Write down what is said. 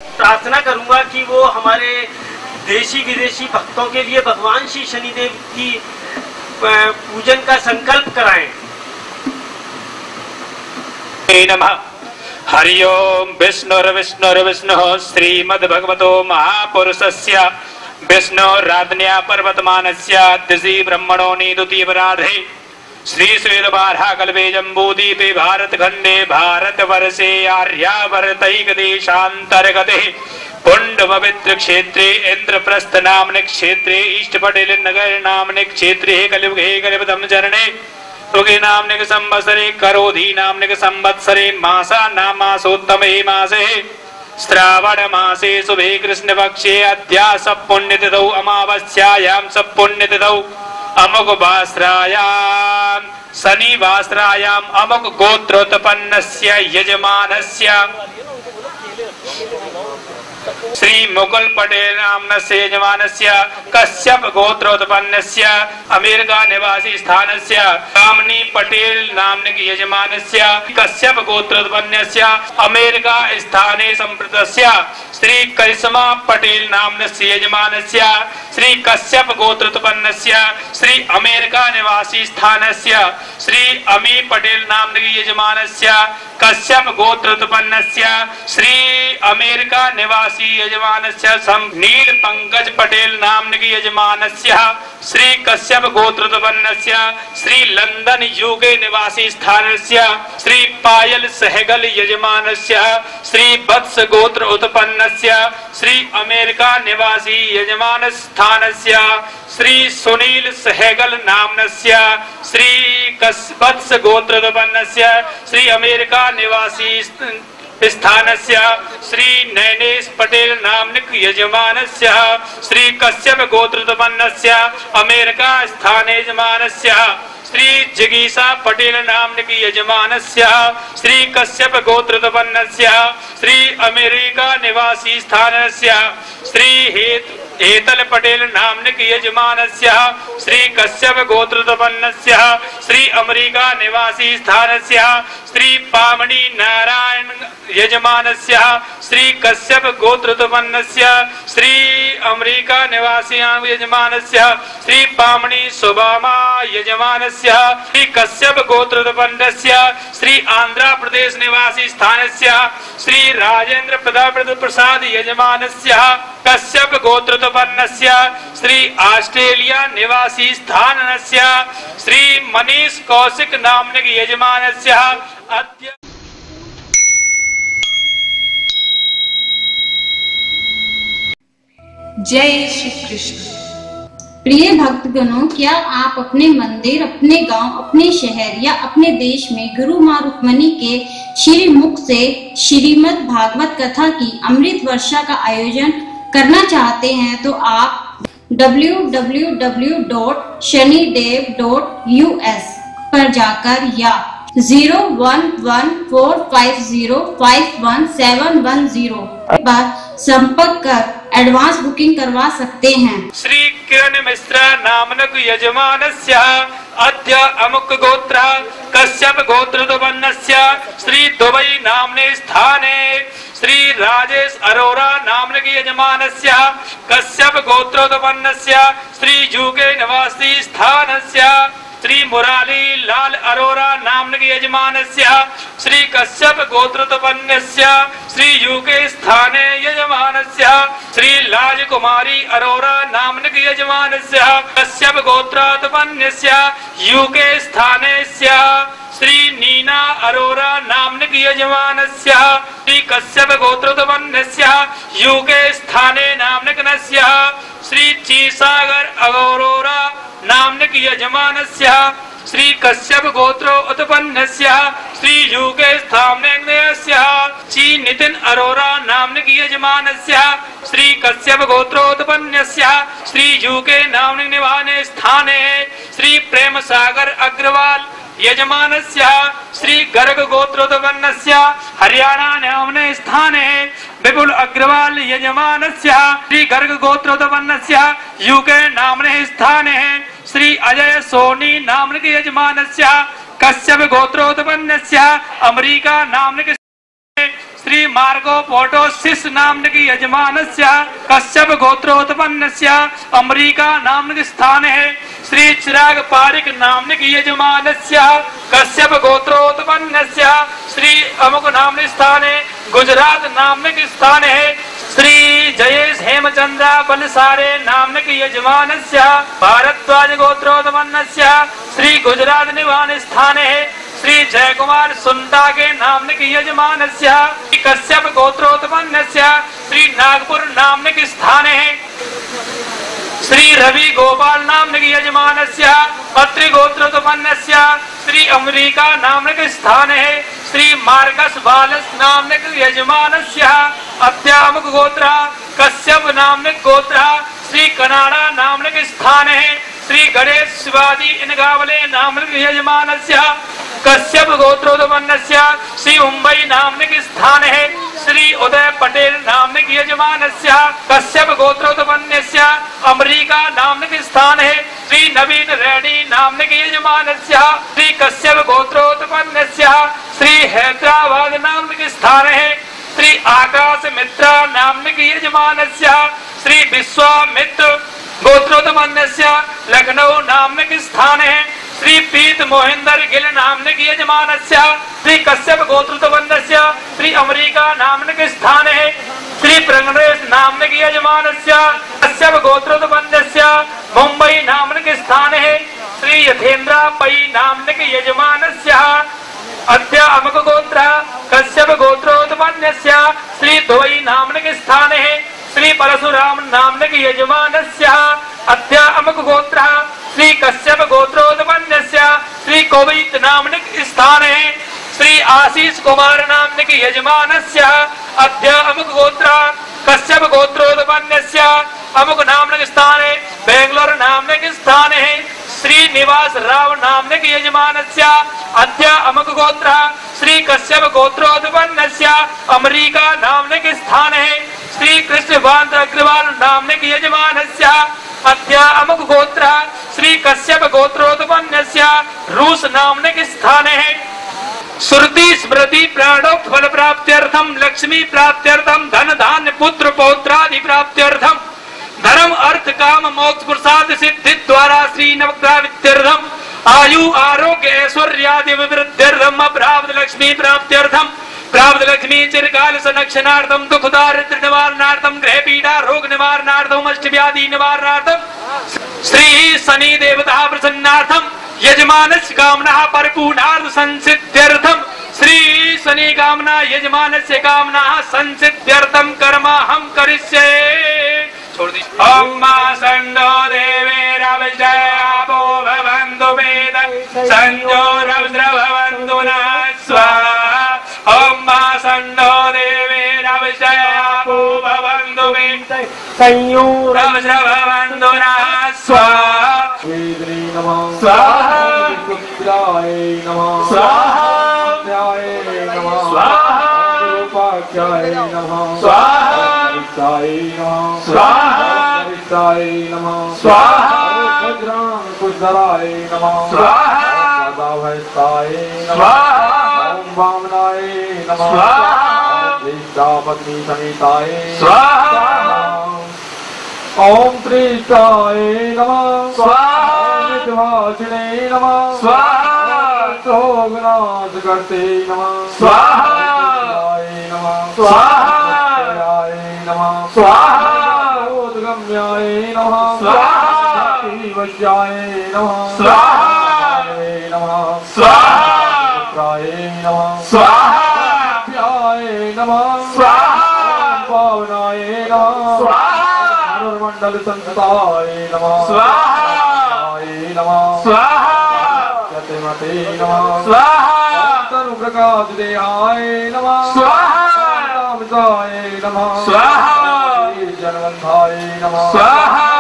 प्रार्थना करूंगा कि वो हमारे देशी विदेशी भक्तों के लिए भगवान श्री शनिदेव की पूजन का संकल्प कराएं। नमः। हरि ओम विष्णुर्विष्णुर्विष्णुः श्रीमद्भगवतो महापुरुषस्य विष्णुराज्ञया पर्वतमानस्य दिशि ब्रह्मणो निदुतीयपराधे श्री श्वेतवाराहकल्पे जम्बूद्वीपे भारतखण्डे भारतवर्षे आर्यावर्तैकदेशान्तर्गते पुण्डपवित्र क्षेत्रे इंद्रप्रस्थ नामने क्षेत्रे इष्टपटेल नगर नामने क्षेत्रे कलियुगे कलियुगतम चरणे ऋगे नामने संवत्सरे करोधि नामने संवत्सरे मासा नामासोत्तमे मासे श्रावण मासे शुभे कृष्ण पक्षे अद्या सपुण्यतिथौ अमावस्यायां सपुण्यतिथौ अमुक वास्त्रायां शनिवास्त्रायां अमुक गोत्रोत्पन्नस्य यजमानस्य श्री मुकुल पटेल नामनस्य यजमानस्य कश्यप गोत्रोत्पन्नस्य अमेरिका निवासी स्थानस्य कामनी पटेल नामक यजमानस्य कश्यप गोत्रोत्पन्नस्य अमेरिका स्थाने संप्रतस्य श्री करिश्मा पटेल नामनस्य यजमानस्य श्री कश्यप गोत्रोत्पन्नस्य श्री अमेरिका निवासी स्थानस्य श्री अमी पटेल नामक यजमानस्य कश्यप गोत्रोत्पन्नस्य श्री अमेरिका निवासी यजमानस्य नील पंकज पटेल नामक यजमानस्य श्री कश्यप गोत्रोत्पन्नस्य श्री लंदन यूके निवासी स्थानस्य श्री पायल सहगल यजमानस्य श्री वत्स गोत्र उत्पन्नस्य श्री अमेरिका निवासी यजमान स्थानस्य श्री सुनील सहगल नामनस्य श्री वत्स गोत्रोत्पन्नस्य श्री अमेरिका निवासी स्थानस्य श्री नैनेश पटेल नामक यजमानस्य श्री कश्यप गोत्रोत्पन्नस्य अमेरिका स्थाने यजमानस्य श्री जिगीषा पटेल नामक यजमानस्य श्री कश्यप गोत्रोत्पन्नस्य श्री अमेरिका निवासी स्थानस्य श्री हेतल पटेल नामक यजमानस्य श्री कश्यप गोत्रोत्पन्नस्य श्री अमेरिका निवासी स्थानस्य श्री पामणी नारायण यजमानस्य श्री कश्यप गोत्रोत्पन्नस्य श्री अमेरिका निवासी यजमानस्य श्री पामणी सुबामा यजमानस्य श्री कश्यप गोत्रोत्पन्नस्य श्री आंध्र प्रदेश निवासी स्थानस्य श्री राजेंद्र प्रसाद यजमानस्य कश्यप गोत्रोत्पन्नस्य श्री ऑस्ट्रेलिया निवासी स्थानस्य श्री मनीष कौशिक नामक यजमानस्य अद्य जय श्री कृष्ण। प्रिय भक्तगणों, क्या आप अपने मंदिर, अपने गांव, अपने शहर या अपने देश में गुरु माँ रुक्मणी के श्रीमुख से श्रीमद् भागवत कथा की अमृत वर्षा का आयोजन करना चाहते हैं तो आप www.shanidev.us पर जाकर या 011450517110 पर संपर्क कर एडवांस बुकिंग करवा सकते हैं। श्री किरण मिश्रा नामक यजमानस्य अद्य अमुक गोत्र कश्यप गोत्रोत्पन्नस्य श्री दुबई नामने स्थाने श्री राजेश अरोरा नामक यजमानस्य कश्यप गोत्रोत्पन्नस्य श्री यूके निवासी स्थानस्य श्री मुरारी लाल अरोरा नामक यजमानस्य श्री कश्यप गोत्रोत्पन्नस्य श्री यूके स्थाने यजमानस्य श्री राजकुमारी अरोरा नामक यजमानस्य कश्यप गोत्रोत्पन्नस्य यूके स्थानस्य श्री नीना अरोरा नामक यजमानस्य श्री कश्यप गोत्रोत्पन्नस्य यूके स्थाने नामकस्य श्री चीसागर अरोरा नामक यजमानस्य श्री कश्यप गोत्रो उत्पन्नस्य श्री यूके स्थानस्य ची नितिन अरोरा नामक यजमानस्य श्री कश्यप गोत्रोत्पन्नस्य श्री यूके नामक निवाने स्थाने श्री प्रेम सागर अग्रवाल यजमानस्य श्री गर्ग गोत्रोत्पन्नस्य हरियाणा नामने स्थाने विपुल अग्रवाल यजमानस्य श्री गर्ग गोत्रोत्पन्नस्य यूके नामने स्थाने श्री अजय सोनी नामक यजमानस्य कश्यप गोत्रोत्पन्नस्य अमेरिका नामक श्री मार्गो पोटोसिस नामक यजमानस्य कश्यप गोत्रोत्पन्नस्य अमेरिका नामक स्थान है। श्री चिराग पारिक नामक यजमानस्य कश्यप गोत्रोत्पन्नस्य श्री अमुक नामक स्थान है। गुजरात नामक स्थान है। श्री जयेश हेमचंद्र बलसारे नामक यजमानस्य भारद्वाज गोत्रोत्पन्नस्य श्री गुजरात निवान स्थान है। श्री जयकुमार सुंदा के नामक यजमानस्य कश्यप गोत्रोत्पन्नस्य श्री नागपुर नामक स्थान है। श्री रवि गोपाल नामक यजमानस्य पत्रि गोत्रोत्पन्नस्य श्री अमेरिका नामक स्थान है। श्री मार्कस बालस नामक यजमानस्य अद्यामक गोत्र कश्यप नामक गोत्र श्री कनाडा नामक स्थान है। श्री गणेश शिवाजी इनगावले नामक यजमानस्य कश्यप गोत्रोत्पन्नस्य श्री मुंबई नामक स्थान है। श्री उदय पटेल नामक यजमानस्य कश्यप गोत्रोत्पन्नस्य अमेरिका नामक स्थान है। श्री नवीन रेड्डी नामक यजमानस्य श्री कश्यप गोत्रोत्पन्नस्य श्री हैदराबाद नामक स्थान है। श्री आकाश मित्रा नामक यजमानस्य श्री विश्वामित्र गोत्रोत्पन्नस्य लखनऊ नामक स्थान है। श्री पीत मोहिंदर गिल नामक यजमानस्य श्री कश्यप गोत्रोत्पन्नस्य श्री अमेरिका नामक स्थान है। श्री प्रगणेश नामक यजमानस्य कश्यप गोत्रोत्पन्नस्य मुंबई नामक स्थान है। श्री यथेंद्र पै नामक यजमानस्य अद्य अमुक गोत्र कश्यप गोत्रोत्पन्नस्य श्री दुबई नामक स्थान है। श्री परशुराम नामक यजमानस्य अद्य अमुक गोत्र श्री कश्यप गोत्रोत्पन्नस्य श्री कोविद नामक स्थान है। श्री आशीष कुमार नामक यजमानस्य अद्य अमुक गोत्र कश्यप गोत्रोत्पन्नस्य अमुक नामक स्थान है। बेंगलोर नामक स्थान है। श्री निवास राव नामक यजमानस्य अद्य अमुक गोत्र श्री कश्यप गोत्रोत्पन्नस्य अमेरिका नामक स्थान है। श्री कृष्णकांत अग्रवाल नामक यजमानस्य अद्य अमुक गोत्र श्री कश्यप गोत्रोत्पन्नस्य रूस नामक स्थान है। श्रुति स्मृति प्राणो फल प्राप्त्यर्थम लक्ष्मी प्राप्त्यर्थम धन धान्य पुत्र पौत्रादि प्राप्त्यर्थम धर्म अर्थ काम मोक्ष प्रसाद सिद्धि द्वारा श्री नवग्रह विद्यार्थम आयु आरोग्य ऐश्वर्यादि विवृद्ध्यर्थम प्राप्त लक्ष्मी प्राप्त्यर्थम प्राप्त लक्ष्मी चिरकाल संरक्षणार्थम दुख दारिद्र्य निवारणार्थम ग्रह पीड़ा रोग निवारणार्थम अष्ट व्याधि निवारणार्थम श्री शनि देवता प्रसन्नार्थम यजमानस्य कामना परिपूर्णार्थ संसिद्ध्यर्थम श्री शनि कामना यजमानस्य कामना संसिद्ध्यर्थम कर्म हम करिष्ये। छोड़ दी। ओम मा संडो देवेरवजयापो भवन्तु वेद संजो रौद्र भवन्तु न स्वाहा। ओम मा संडो देवेरवजयापो भवन्तु वेद संयो रौद्र भवन्तु न स्वाहा। वेद्री नमः स्वाहा। रुद्राय नमः स्वाहा। ध्याय नमः स्वाहा। रूपाख्याय नमः स्वाहा। स्वाहा हरिताय नमः स्वाहा। वज्रां कुशधराय नमः स्वाहा। सदाभयस्ताय नमः स्वाहा। ओम वामनाय नमः स्वाहा। ज्येष्ठापत्नी समेताय स्वाहा। ओम त्रिष्टाय नमः स्वाहा। नित्यवासिने नमः स्वाहा। सोगनाथ करते नमः स्वाहा। नमः स्वाहा। नमः स्वाहा। उद्गम्याय नमः स्वाहा। वश्याय नमः स्वाहा। नमः स्वाहा। पुत्राय नमः स्वाहा। प्याय नमः स्वाहा। पावनाय नमः स्वाहा। मंडल संताय नमः स्वाहा। नमः स्वाहा। यतिमते नमः स्वाहा। तनु प्रकाश देहाय नमः स्वाहा। नमः स्वाहा। जनवंधाय नमः स्वाहा।